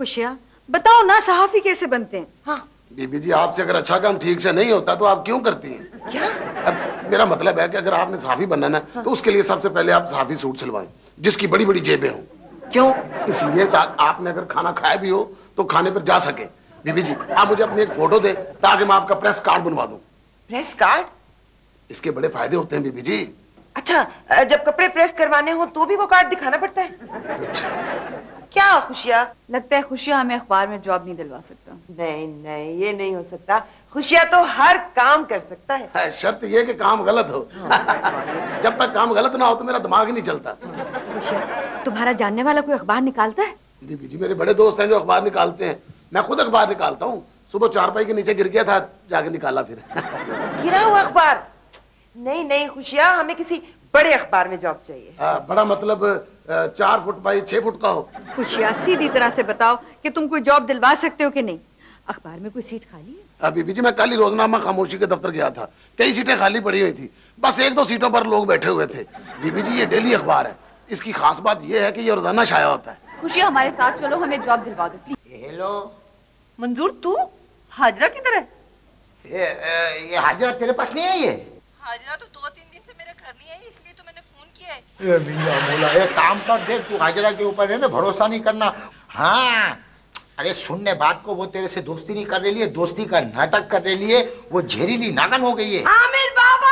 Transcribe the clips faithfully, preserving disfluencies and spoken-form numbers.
खुशिया बताओ ना, सहाफी कैसे बनते हैं? हाँ बीबी जी, आपसे अगर अच्छा काम ठीक से नहीं होता तो आप क्यों करती हैं? क्या? अब मेरा मतलब है कि अगर आपने सहाफी बनना है हाँ। तो उसके लिए सबसे पहले आप सहाफी सूट सिलवाएं जिसकी बड़ी बड़ी जेबें हों। क्यों? इसलिए आपने अगर खाना खाया भी हो तो खाने पर जा सके। बीबी जी, आप मुझे अपनी एक फोटो दे ताकि मैं आपका प्रेस कार्ड बनवा दूं। Press card? इसके बड़े फायदे होते हैं बीबी जी। अच्छा, जब कपड़े प्रेस करवाने हो तो भी वो कार्ड दिखाना पड़ता है? अच्छा। क्या खुशिया? लगता है खुशिया हमें अखबार में जॉब नहीं दिलवा सकता। नहीं नहीं, ये नहीं हो सकता। खुशिया तो हर काम कर सकता है, है, शर्त ये कि काम गलत हो। हाँ। जब तक काम गलत ना हो तो मेरा दिमाग ही नहीं चलता। खुशिया, तुम्हारा जानने वाला कोई अखबार निकालता है? बीबी जी, मेरे बड़े दोस्त हैं जो अखबार निकालते हैं। मैं खुद अखबार निकालता हूँ। सुबह चारपाई के नीचे गिर गया था, जाके निकाला फिर। गिरा हुआ अखबार? नहीं नहीं खुशिया, हमें किसी बड़े अखबार में जॉब चाहिए। आ, बड़ा मतलब चार फुट बाई छह फुट का हो। खुशिया, सीधी तरह से बताओ कि तुम कोई जॉब दिलवा सकते हो कि नहीं। अखबार में कोई सीट खाली है? बीबी जी, मैं कल ही रोजनामा खामोशी के दफ्तर गया था। कई सीटें खाली पड़ी हुई थी, बस एक दो सीटों पर लोग बैठे हुए थे। बीबी जी, ये डेली अखबार है। इसकी खास बात ये है कि ये रोजाना शाया होता है। खुशिया, हमारे साथ चलो, हमें जॉब दिलवा दो प्लीज। हेलो मंजूर, तू हाजरा किधर है? ये ये हाजरा तेरे पास नहीं है? ये हाजरा तो दो तीन दिन से मेरे घर नहीं आई, इसलिए तो मैंने फोन किया है। ए मियां मौला, एक काम कर, देख तू हाजरा के ऊपर है ना भरोसा नहीं करना। हाँ, अरे सुनने बात को, वो तेरे से दोस्ती नहीं कर रही है, दोस्ती का नाटक कर रही है। वो जहरीली नागन हो गई है। आमिर बाबा,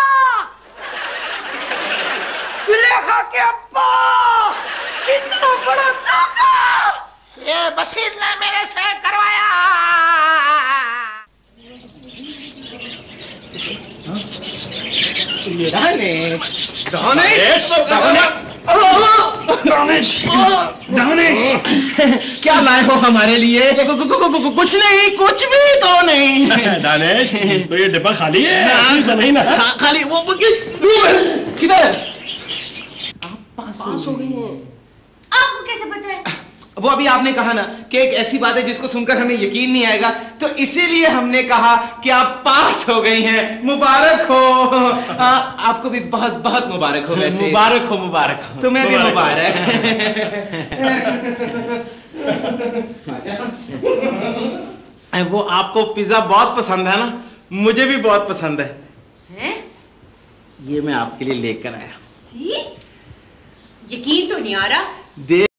जुलेखा के अब्बा, इतना बड़ा धोखा ये बशीर ने मेरे से करवाया। दानिश, दानिश, दानिश, दानिश, क्या लाए हो हमारे लिए? कुछ नहीं, कुछ भी तो नहीं। दानिश, तो ये डिब्बा खाली है? नहीं ना? खाली। वो किधर? आप पास हो गई हैं। आपको कैसे पता है? वो अभी आपने कहा ना कि एक ऐसी बात है जिसको सुनकर हमें यकीन नहीं आएगा, तो इसीलिए हमने कहा कि आप पास हो गई हैं। मुबारक हो। आ, आपको भी बहुत बहुत मुबारक हो। वैसे मुबारक हो, मुबारक हो। तुम्हें भी मुबारक। वो आपको पिज्जा बहुत पसंद है ना? मुझे भी बहुत पसंद है। हैं? ये मैं आपके लिए लेकर आया। जी? यकीन तो नहीं आ रहा। दे